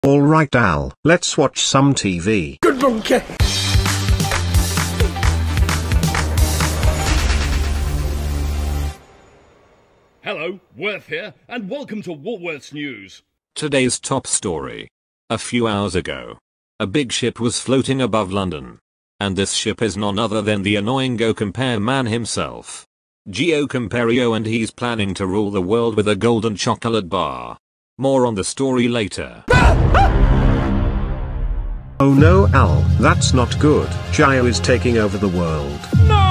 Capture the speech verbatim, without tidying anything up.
Alright Al, let's watch some T V. Good monkey. Hello, Worth here, and welcome to Woolworths News. Today's top story. A few hours ago, a big ship was floating above London. And this ship is none other than the annoying Go Compare man himself. Gio Compario, and he's planning to rule the world with a golden chocolate bar. More on the story later. Oh no Al, that's not good. Gio is taking over the world. No!